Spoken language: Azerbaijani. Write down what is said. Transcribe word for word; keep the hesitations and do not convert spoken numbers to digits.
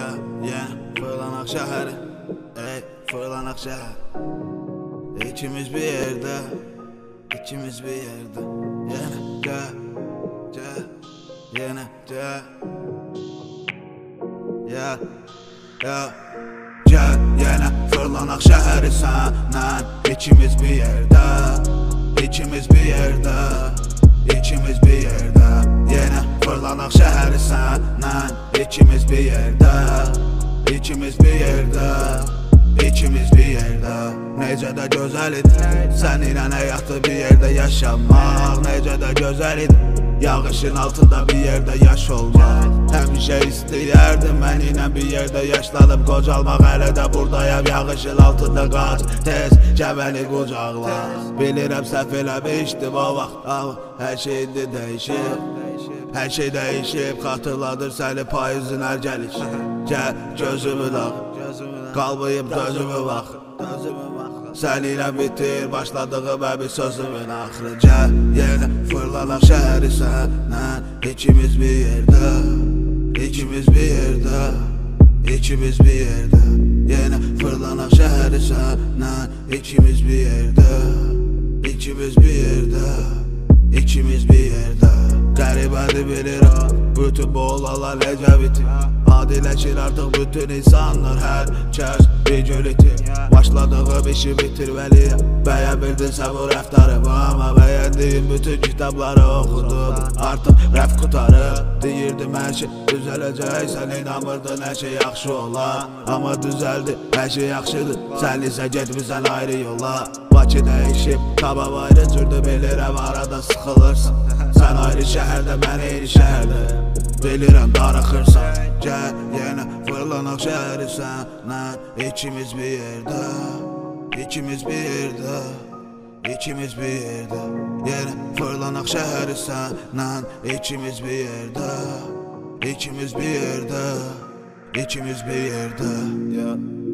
yeah, fırlanak şəhəri, ey, fırlanak şəhər. İkimiz bir yerdə, ikimiz bir yerdə. Yenə gəl, gəl, yenə gəl. Yeah, yeah. Gəl, yenə fırlanak şəhəri səndən. İkimiz bir yerdə, ikimiz bir yerdə, ikimiz bir yerdə. Yenə fırlanak şəhəri səndən. İkimiz bir yerdə, ikimiz bir yerdə, ikimiz bir yerdə. Necə də gözəl idi səninlə həyatı bir yerdə yaşamaq. Necə də gözəl idi yağışın altında bir yerdə yaş olmaq. Həmişə istəyərdim məninlə bir yerdə yaşlanıb qocalmaq. Hələ də buradayam yağışın altında qaç, tez gəməni qucaqla. Bilirəm səhv eləmişdim o vaxt, hər şey indi dəyişib. Hər şey dəyişib, xatırladır səni payızın hər gəlişi. Gəl gözümü dağ, qalmayıb gözümü bax. Səninlə bitir başladığım əbi sözümün axırı. Gəl, yenə fırlanaq şəhəri səndən. İkimiz bir yerdə, ikimiz bir yerdə, ikimiz bir yerdə. Yenə fırlanaq şəhəri səndən. İkimiz bir yerdə, ikimiz bir yerdə, ikimiz bir yerdə. Qəribədir bilirəm, bütün bu olaylar necə bitir. Adiləşir artıq bütün insanlar, hər kəs bir gün itir. Başladığım işi bitirməliyəm, bəyənmirdinsə bu rəftarımı. Amma bəyəndiyim bütün kitabları oxudum, artıq rəf qutarıb. Deyirdim hər şey düzələcək, sən inanmırdın hər şey yaxşı olar. Amma düzəldi, hər şey yaxşıdır, sən isə getmirsən ayrı yola. Bakı dəyişib, tamam ayrı cürdür, bilirəm arada sıxılırsan. Sən ayrı şəhərdə, mən eyni şəhərdə, bilirəm darıxırsan. Gəl, yenə fırlanaq şəhəri səndən. İkimiz bir yerdə, ikimiz bir yerdə, ikimiz bir yerdə. Yenə fırlanaq şəhəri səndən. İkimiz bir yerdə, ikimiz bir yerdə, ikimiz bir yerdə.